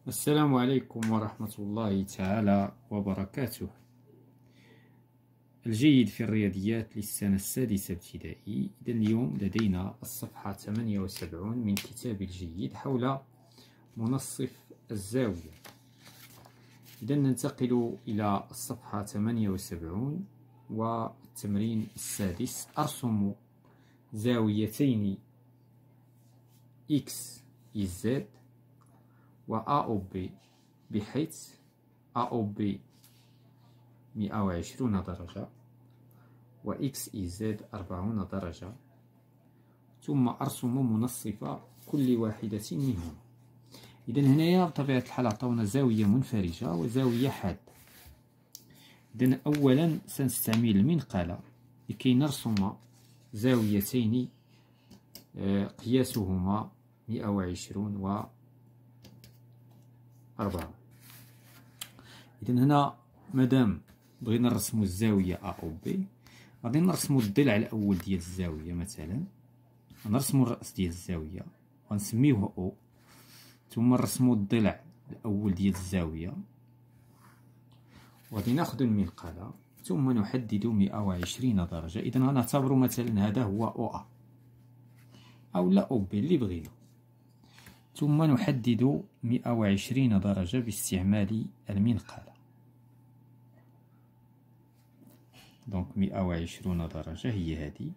السلام عليكم ورحمة الله تعالى وبركاته. الجيد في الرياضيات للسنة السادسة ابتدائي. إذا اليوم لدينا الصفحة 78 من كتاب الجيد حول منصف الزاوية. إذا ننتقل إلى الصفحة 78 والتمرين السادس. أرسم زاويتين X Z و A أو B بحيث A أو B 120 درجة و X Z 40 درجة، ثم أرسم منصف كل واحدة منهما. إذا هنايا بطبيعة الحال عطاونا زاوية منفرجة وزاوية حادة. إذا أولا سنستعمل المنقلة لكي نرسم زاويتين قياسهما 120 و 4. إذا هنا مادام بغينا نرسمو الزاوية A أو B، غادي نرسمو الضلع الأول ديال الزاوية. مثلا نرسمو الرأس ديال الزاوية غنسميوه O، ثم نرسمو الضلع الأول ديال الزاوية، وغادي ناخدو المنقلة ثم نحدد 120 درجة. إذا غنعتبرو مثلا هذا هو OA أو لا OB اللي بغينا، ثم نحدد 120 درجة باستعمال المنقلة. دونك 120 درجة هي هذه،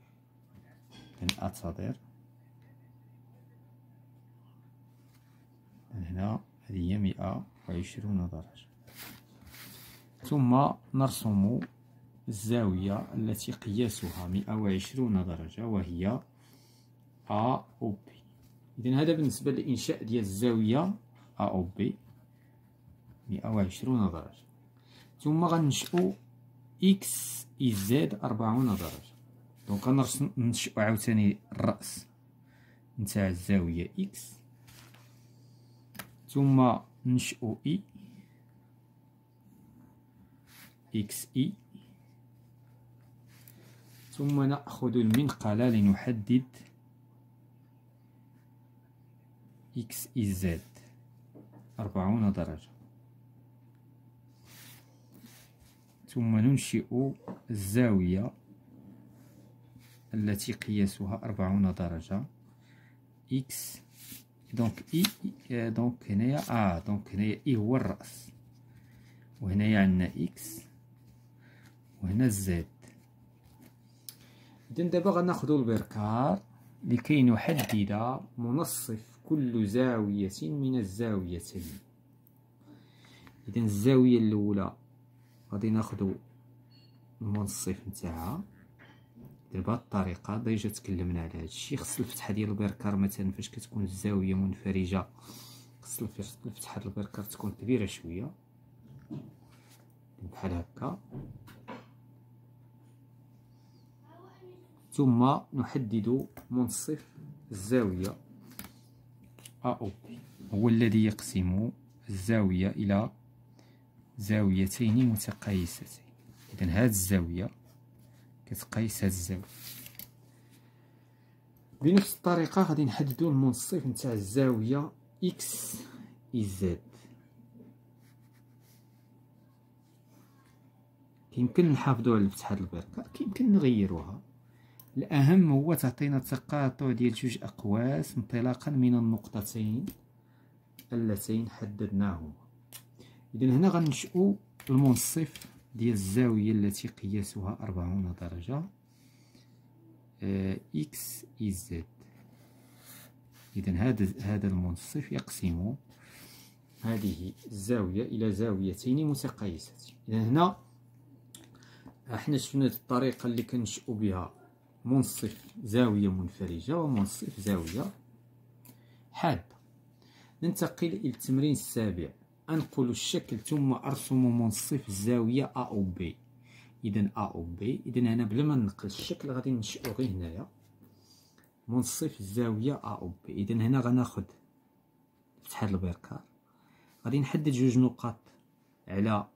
أتصدر هنا هذه هي 120 درجة. ثم نرسم الزاوية التي قياسها 120 درجة وهي A أو B. إذن هذا بالنسبة للإنشاء ديال الزاوية A أو B 120 درجة. ثم غننشئو X Z 40 درجة. دونك غننشئو عاوتاني الرأس نتاع الزاوية X، ثم ننشئو XE، ثم نأخذ المنقلة لنحدد XZ 40 درجة، ثم ننشئ الزاوية التي قياسها 40 درجة X. دونك دونك هنايا دونك هنايا هو الرأس، وهنايا عندنا X وهنا Z. إذا دابا غناخدو البركار لكي نحدد منصف كل زاوية من الزاويتين. إذا الزاوية الأولى غادي ناخدو المنصف نتاعها بهاد الطريقة. ديجا تكلمنا على هادشي. خص الفتحة ديال البركار مثلا فاش كتكون الزاوية منفرجة، خص الفتحة ديال البركار تكون كبيرة شوية بحال هكا. ثم نحدد منصف الزاوية A أو B، هو الذي يقسم الزاوية إلى زاويتين متقايستين. إذن هاد الزاوية كتقايس هاد الزاوية. بنفس الطريقة غادي نحددو المنصف نتاع الزاوية X Z. كيمكن نحافظو على الفتحة د البركار، كيمكن نغيروها. الأهم هو تعطينا تقاطع ديال جوج أقواس انطلاقا من النقطتين اللتين حددناهما. إذن هنا غننشئو المنصف ديال الزاوية التي قياسها 40 درجة X Z. إذن هذا المنصف يقسم هذه الزاوية إلى زاويتين متقايستين. إذن هنا احنا شفنا الطريقة اللي كنشئو بها منصف زاوية منفرجة ومنصف زاوية حادة. ننتقل إلى التمرين السابع. أنقل الشكل ثم أرسم منصف الزاوية A أو B. إذن A أو B. إذن هنا بلا ما ننقل الشكل غادي ننشئو غير هنايا منصف الزاوية A أو B. إذن هنا غناخد فتحة البركار، غادي نحدد جوج نقاط على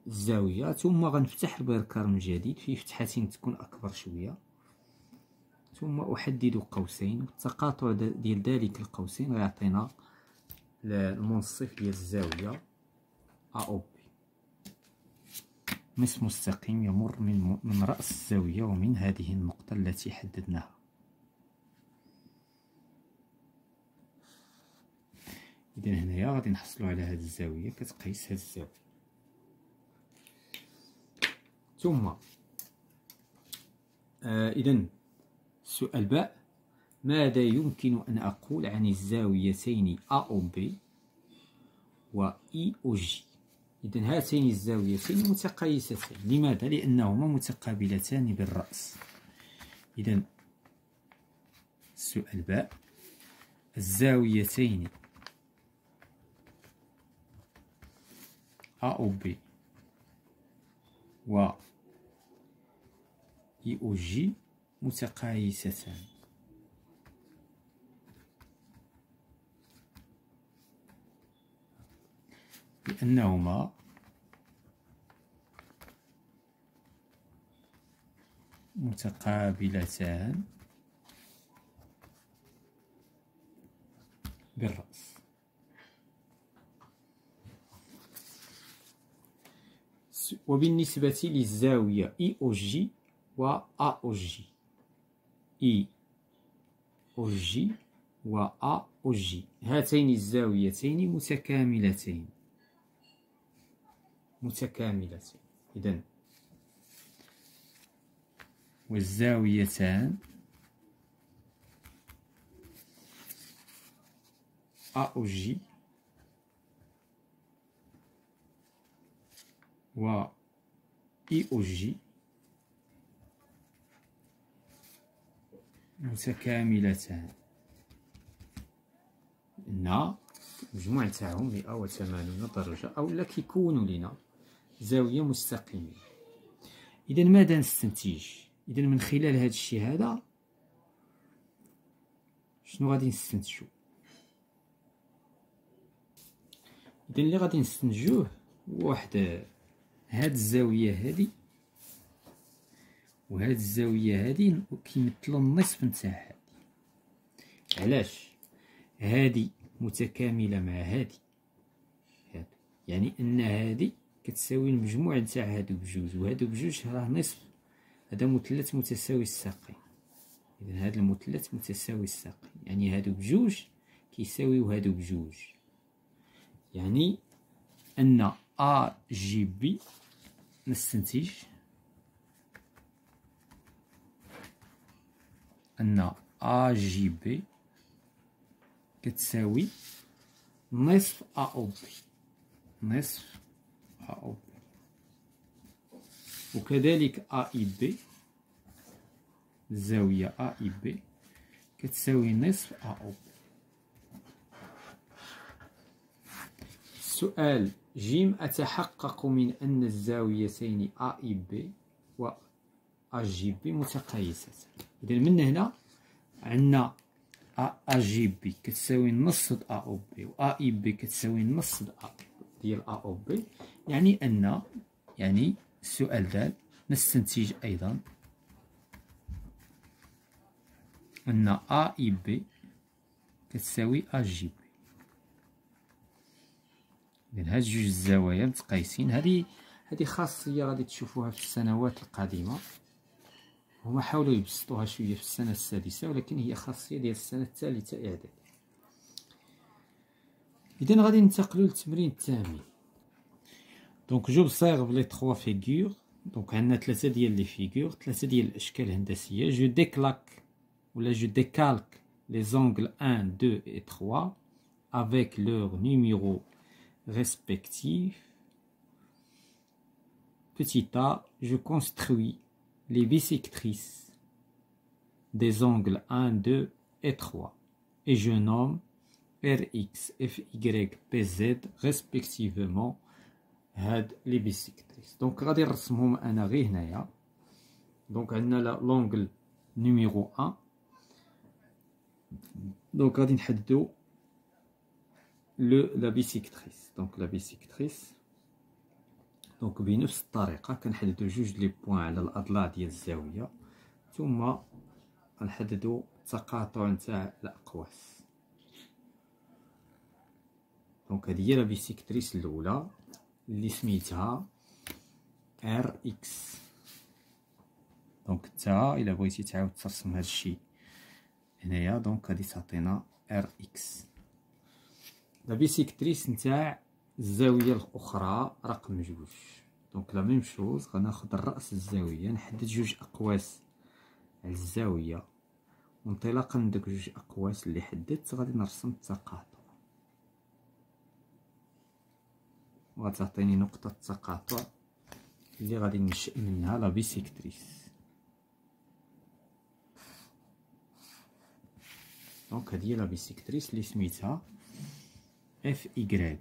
الزاوية، ثم غنفتح البركار من جديد في فتحة تكون أكبر شوية، ثم أحدد قوسين، والتقاطع ديال ذلك القوسين غيعطينا المنصف ديال الزاوية A أو B. مس مستقيم يمر من رأس الزاوية ومن هذه النقطة التي حددناها. إذا هنايا غادي نحصلو على هذه الزاوية كتقيس هذه الزاوية. ثم إذا السؤال باء: ماذا يمكن أن أقول عن الزاويتين A أو B و I أو G؟ إذا هاتين الزاويتين متقايستان. لماذا؟ لأنهما متقابلتان بالرأس. إذا السؤال باء: الزاويتين A أو B و I أو G متقايستان. لأنهما متقابلتان بالرأس. وبالنسبة للزاوية I أو G و A أو G، I أو G و A أو G، هاتين الزاويتين متكاملتين. إذن والزاويتان A أو G و I أو G متكاملتان، لأن المجموع تاعهم 180 درجة، أولا كيكونوا لنا زاوية مستقيمة. إذا ماذا نستنتج؟ إذا من خلال هذا الشيء هذا شنو غادي نستنتجو؟ إذا اللي غادي نستنتجوه واحد هاد الزاوية هادي وهاد الزاوية هادي كيمثلوا النصف نتاع هادي. علاش؟ هادي متكاملة مع هادي، يعني أن هادي كتساوي المجموع نتاع هادو بجوج، وهادو بجوج راه نصف. هذا مثلث متساوي الساقين. إذا هاد المثلث متساوي الساقين، يعني هادو بجوج كيساويو هادو بجوج، يعني أن A G B نستنتج أن A G B كتساوي نصف A أو B، نصف A أو B. وكذلك A I B، الزاوية A I B كتساوي نصف A أو B. السؤال جيم: أتحقق من أن الزاويتين A I B و A G B متقايستان. إذا من هنا عندنا A G B كتساوي نص A أو B و A I B كتساوي نص A ديال A أو B، يعني أن السؤال دال نستنتج أيضا أن A I B كتساوي A G B. إذن هاد جوج الزوايا متقايسين. هذه خاصية غادي تشوفوها في السنوات القادمة، هما حاولوا يبسطوها شوية في السنة السادسة، ولكن هي خاصية ديال السنة الثالثة إعدادي. إذن غادي ننتقلوا للتمرين الثامن. دونك j'observe les trois figures. دونك عندنا ثلاثة ديال لي فيغور، ثلاثة ديال الأشكال الهندسية. جو ديكلاك ولا جو décalque les angles 1, 2 et 3 avec leurs numéros respectifs. Petit a, je construis les bissectrices des angles 1, 2 et 3 et je nomme Rx, Fy, Pz respectivement هاد لي بيسيكتريس. دونك غادي نرسمهم انا غير هنايا. دونك عندنا لونغل نيميرو 1. دونك غادي نحددو لا بيسيكتريس. دونك لا بيسيكتريس دونك بنفس الطريقه كنحددو جوج لي بوين على الاضلاع ديال الزاويه، ثم غنحددو التقاطع نتاع الأقواس. دونك هادي هي لا بيسيكتريس الأولى اللي سميتها ار اكس. دونك نتا إلا بغيتي تعاود ترسم هادشي هنايا، دونك غادي تعطينا ار اكس. لا بيسيكتريس نتاع الزاوية الأخرى رقم جوج. دونك لا ميم شوز، غناخد الرأس الزاوية نحدد جوج أقواس على الزاوية، وانطلاقا من داك جوج أقواس اللي حددت غادي نرسم التقاطع، وغتعطيني نقطة التقاطع اللي غادي ننشئ منها لا بيسيكتريس. دونك هادي هي لا بيسيكتريس اللي سميتها اف إيكغيك.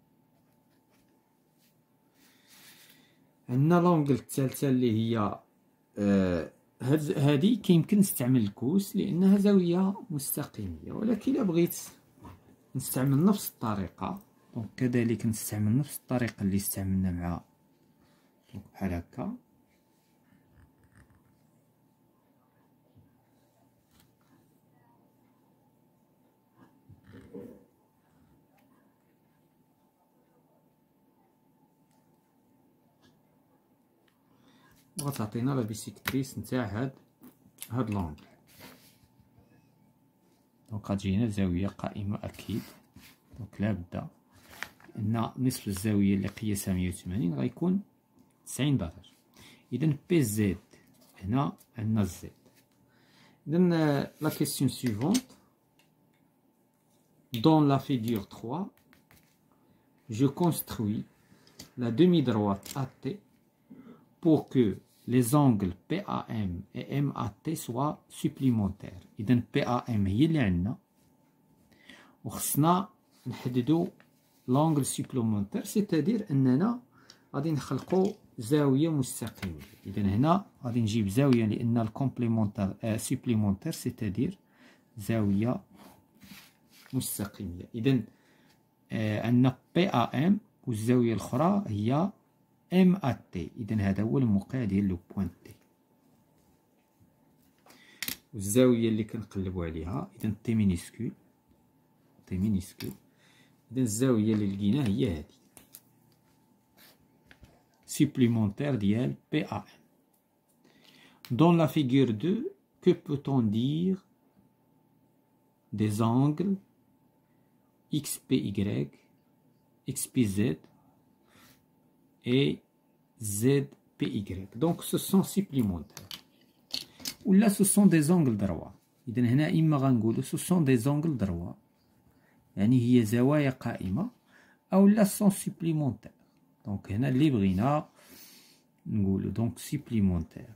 عندنا لونغل الثالثة اللي هي هادي كيمكن نستعمل الكوس لأنها زاوية مستقيمية، ولكن إلا بغيت نستعمل نفس الطريقة دونك كذلك نستعمل نفس الطريقة اللي استعملنا مع بحال هكا. وغتعطينا لا بيسيكتريس نتاع هاد لونغل. دونك غتجينا زاوية قائمة أكيد، دونك لابد أن نصف الزاوية اللي قياسها 180 غيكون 90 درجة. إذا بي زد هنا عندنا زد. إذا لا كيسيون سيفونت، dans la figure 3 je construis la demi-droite AT pour que les angles PAM et MAT soient supplémentaires. إذا PAM هي اللي عندنا، وخصنا نحددو لونغل سوبليمونتير، سيتادير أننا غادي نخلقو زاوية مستقيمة. إذا هنا غادي نجيب زاوية لأن الكومبليمونتير سوبليمونتير سيتادير زاوية مستقيمة. إذا عندنا PAM والزاوية الأخرى هي MAT. إذا هذا هو الموقع ديال لو بوان تي، والزاوية اللي كنقلبو عليها إذا تي مينيسكول. إذا الزاوية اللي لقيناها هي هادي supplémentaire ديال PAM. Dans la figure 2, que peut-on dire des angles XPY, XPZ et ZPY? Donc ce sont supplémentaires. Ou là ce sont des angles droits. إذا هنا إما غنقولو ce sont des angles droits يعني هي زوايا قائمة، أو لا sont supplémentaires. دونك هنا اللي بغينا نقولو دونك supplémentaire.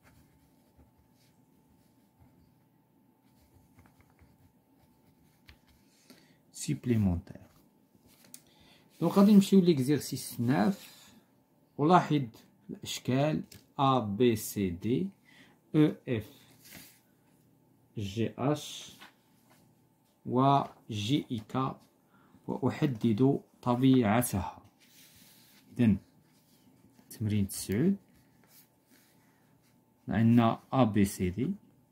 دونك غادي نمشيو ليكزيرسيس 9. ولاحظ الأشكال A B C D E F G H و G I K وأحدد طبيعتها. إذن تمرين 9 عندنا A B C D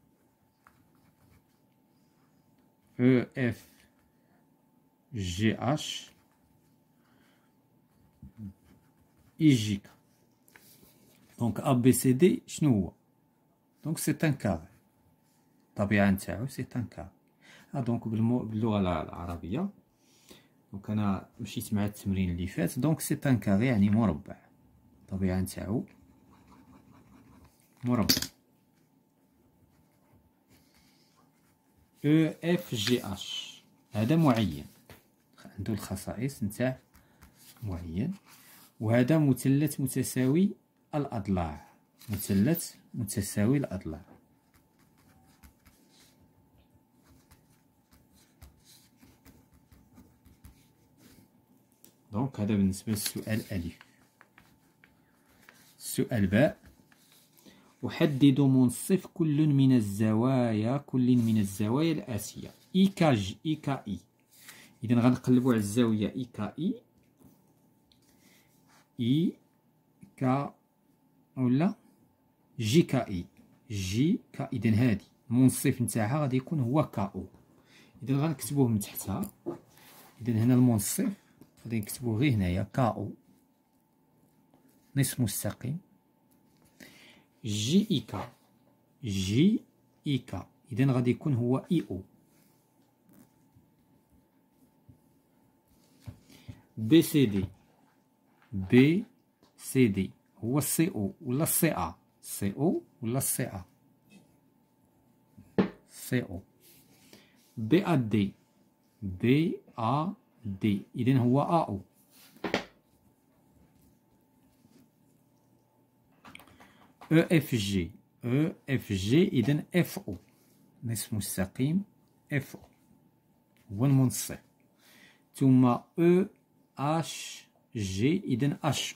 E F G H I J K. دونك A B C D شنو هو؟ دونك سي ان كاري، الطبيعة نتاعو سي ان كاري. دونك باللغة العربية، دونك أنا مشيت مع التمرين اللي فات. دونك سي ان كاري يعني مربع، الطبيعة نتاعو مربع. او اف جي اش هذا معين، عنده الخصائص نتاع معين. وهذا مثلث متساوي الأضلاع، مثلث متساوي الأضلاع. دونك هذا بالنسبة للسؤال ألف. السؤال باء، أحدد منصف كل من الزوايا الآتية إي كا إي. إذا غنقلبو على الزاوية إي كا إي، إي كا ولا جي كا إي، جي كا. إذا هادي المنصف نتاعها غادي يكون هو كاو. اذا غنكتبوه من تحتها. اذا هنا المنصف غادي نكتبوه غير هنايا كاو نصف مستقيم جي اي كا جي اي كا. اذا غادي يكون هو اي او. بي سي دي بي سي دي هو السي او ولا السي ا. سي او ولا السي ا. سي او. بي ا دي بي ا دي اذا هو ا او. او اف جي او اف جي اذا اف او نصف مستقيم اف او هو المنصف. ثم او اش جي اذا اش.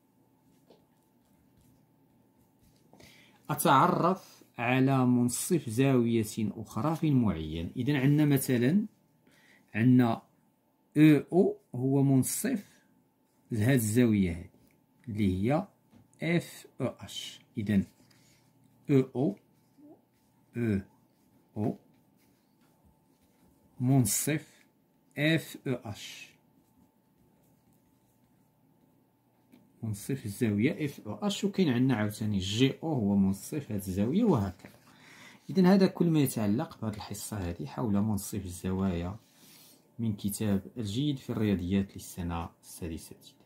اتعرف على منصف زاوية اخرى في معين. اذا عندنا مثلا عندنا او هو منصف لهاد الزاوية هذه اللي هي اف او اش. اذا او او منصف اف او اش منصف الزاوية اف او اش. وكاين عندنا عاوتاني جي او هو منصف هاد الزاوية وهكذا. اذا هذا كل ما يتعلق بهذه الحصة هذه حول منصف الزوايا من كتاب الجيد في الرياضيات للسنة السادسة.